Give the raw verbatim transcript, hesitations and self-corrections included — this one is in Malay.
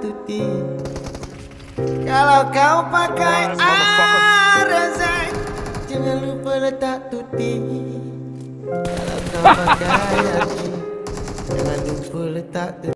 tuti. Kalau kau pakai Arazai, jangan lupa letak tuti. Kalau kau pakai Yaki, jangan lupa letak tuti.